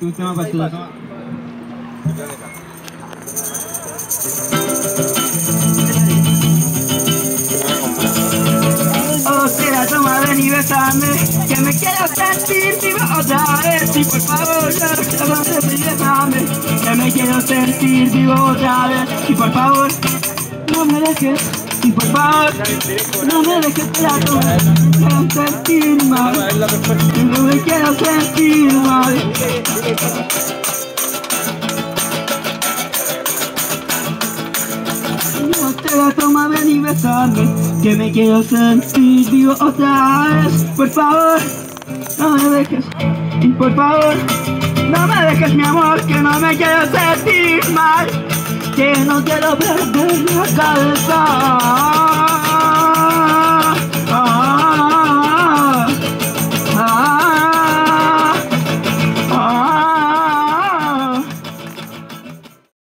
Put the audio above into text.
Un tema para tu toma. Oh, tira, toma, ven y besame, que me quiero sentir vivo otra vez. Y por favor, besame, que me quiero sentir vivo otra vez. Y por favor, no me dejes. Y por favor, no me dejes que la tome. Me quiero sentir mal. No me quiero sentir mal. No te la toma, ven y besame, que me quiero sentir vivo otra vez. Por favor, no me dejes. Y por favor, no me dejes, mi amor, que no me quiero sentir mal, que no quiero perder la cabeza.